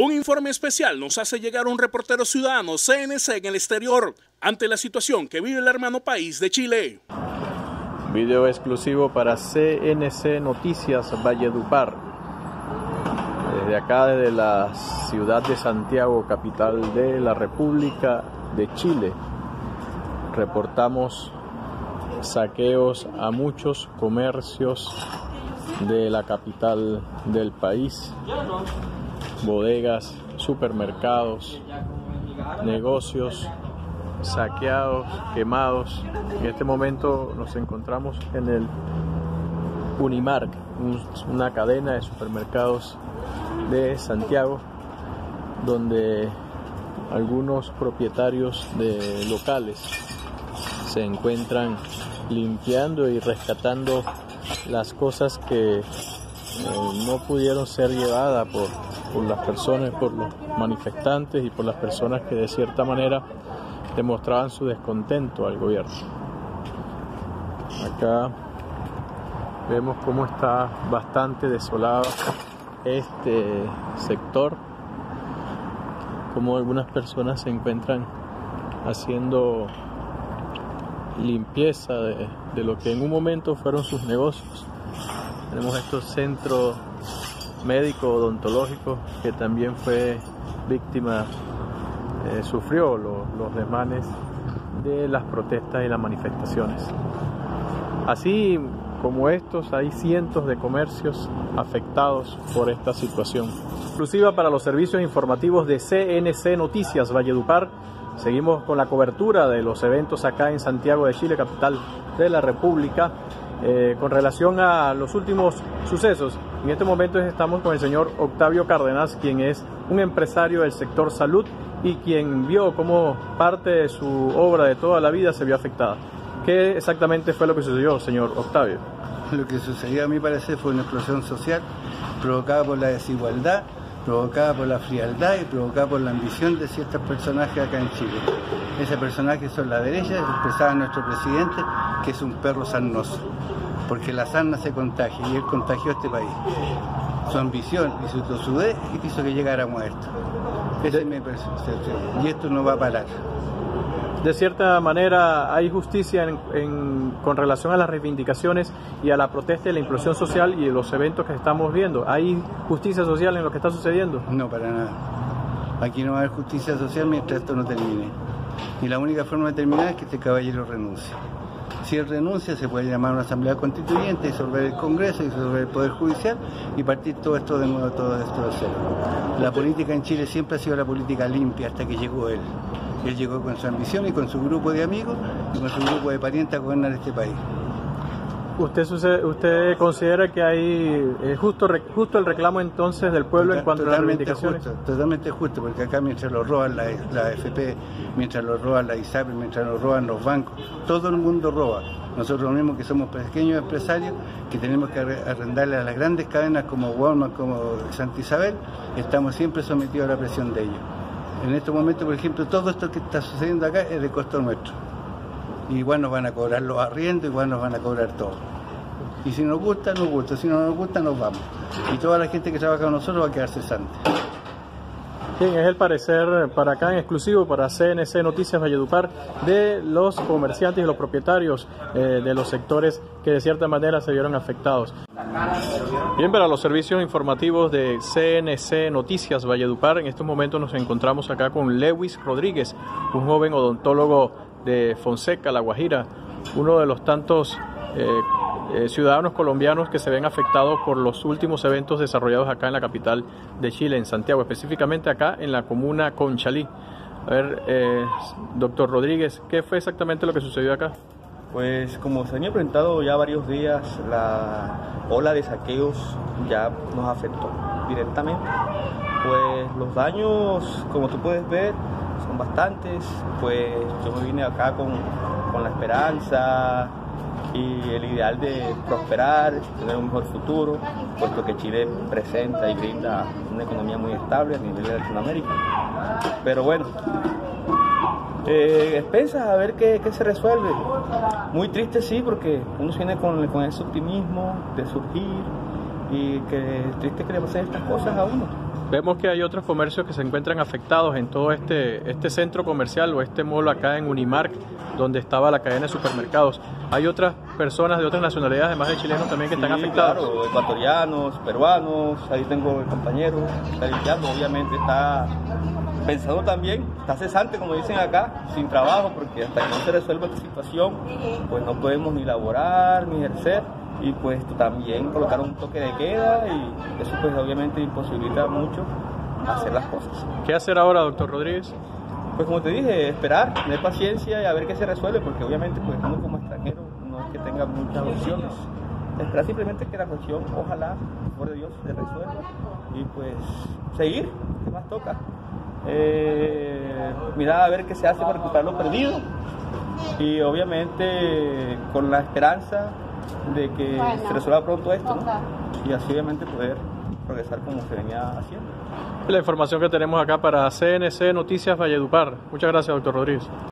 Un informe especial nos hace llegar un reportero ciudadano CNC en el exterior ante la situación que vive el hermano país de Chile. Video exclusivo para CNC Noticias Valledupar. Desde acá, desde la ciudad de Santiago, capital de la República de Chile, reportamos saqueos a muchos comercios de la capital del país. Bodegas, supermercados, negocios saqueados, quemados. En este momento nos encontramos en el Unimark, una cadena de supermercados de Santiago, donde algunos propietarios de locales se encuentran limpiando y rescatando las cosas que no pudieron ser llevadas por las personas, por los manifestantes y por las personas que de cierta manera demostraban su descontento al gobierno. Acá vemos cómo está bastante desolado este sector, cómo algunas personas se encuentran haciendo limpieza de lo que en un momento fueron sus negocios. Tenemos estos centros médico odontológico que también fue víctima, sufrió los desmanes de las protestas y las manifestaciones. Así como estos, hay cientos de comercios afectados por esta situación. Exclusiva para los servicios informativos de CNC Noticias Valledupar. Seguimos con la cobertura de los eventos acá en Santiago de Chile, capital de la República. Con relación a los últimos sucesos, en este momento estamos con el señor Octavio Cárdenas, quien es un empresario del sector salud y quien vio cómo parte de su obra de toda la vida se vio afectada. ¿Qué exactamente fue lo que sucedió, señor Octavio? Lo que sucedió, a mi parecer, fue una explosión social provocada por la desigualdad, provocada por la frialdad y provocada por la ambición de ciertos personajes acá en Chile. Ese personaje son la derecha, expresaba nuestro presidente, que es un perro sarnoso, porque la sarna se contagia y él contagió a este país. Su ambición y su tosudez hizo que llegáramos a esto. Esa es mi percepción, y esto no va a parar. De cierta manera, ¿hay justicia con relación a las reivindicaciones y a la protesta y la implosión social y los eventos que estamos viendo? ¿Hay justicia social en lo que está sucediendo? No, para nada. Aquí no va a haber justicia social mientras esto no termine. Y la única forma de terminar es que este caballero renuncie. Si él renuncia, se puede llamar a una asamblea constituyente, disolver el Congreso, disolver el Poder Judicial y partir todo esto de nuevo, todo esto de cero. La política en Chile siempre ha sido la política limpia hasta que llegó él. Él llegó con su ambición y con su grupo de amigos y con su grupo de parientes a gobernar este país. ¿Usted considera que hay justo el reclamo entonces del pueblo en cuanto a las reivindicaciones? Totalmente justo, porque acá mientras lo roban la AFP, mientras lo roban la ISAPRE, mientras lo roban los bancos, todo el mundo roba. Nosotros mismos que somos pequeños empresarios, que tenemos que arrendarle a las grandes cadenas como Walmart, como Santa Isabel, estamos siempre sometidos a la presión de ellos. En estos momentos, por ejemplo, todo esto que está sucediendo acá es de costo nuestro. Igual nos van a cobrar los arriendos, igual nos van a cobrar todo. Y si nos gusta, nos gusta. Si no nos gusta, nos vamos. Y toda la gente que trabaja con nosotros va a quedar cesante. Bien, es el parecer para acá en exclusivo para CNC Noticias Valledupar de los comerciantes y los propietarios de los sectores que de cierta manera se vieron afectados. Bien, para los servicios informativos de CNC Noticias Valledupar, en estos momentos nos encontramos acá con Lewis Rodríguez, un joven odontólogo de Fonseca, La Guajira, uno de los tantos ciudadanos colombianos que se ven afectados por los últimos eventos desarrollados acá en la capital de Chile, en Santiago, específicamente acá en la comuna Conchalí. A ver, doctor Rodríguez, ¿qué fue exactamente lo que sucedió acá? Pues como se venía presentado ya varios días, la ola de saqueos ya nos afectó directamente. Pues los daños, como tú puedes ver, son bastantes. Pues yo me vine acá con la esperanza y el ideal de prosperar, tener un mejor futuro, puesto que Chile presenta y brinda una economía muy estable a nivel de Latinoamérica. Pero bueno, expensas a ver qué se resuelve. Muy triste sí, porque uno viene con ese optimismo de surgir y que es triste que le pasen estas cosas a uno. Vemos que hay otros comercios que se encuentran afectados en todo este centro comercial o este mall acá en Unimark, donde estaba la cadena de supermercados. ¿Hay otras personas de otras nacionalidades, además de chilenos, también que están afectados? Claro, ecuatorianos, peruanos, ahí tengo el compañero, está limpiando, obviamente está pensando también, está cesante, como dicen acá, sin trabajo, porque hasta que no se resuelva esta situación, pues no podemos ni laborar, ni ejercer. Y pues también colocar un toque de queda y eso pues obviamente imposibilita mucho hacer las cosas. ¿Qué hacer ahora, doctor Rodríguez? Pues como te dije, esperar, tener paciencia y a ver qué se resuelve, porque obviamente pues uno como extranjero no es que tenga muchas opciones. Esperar simplemente que la cuestión, ojalá, por de Dios, se resuelva y pues seguir, ¿qué más toca? Mirar a ver qué se hace para recuperar lo perdido y obviamente con la esperanza de que se resuelva pronto esto, ¿no? Y así obviamente poder progresar como se venía haciendo. La información que tenemos acá para CNC Noticias Valledupar. Muchas gracias, doctor Rodríguez.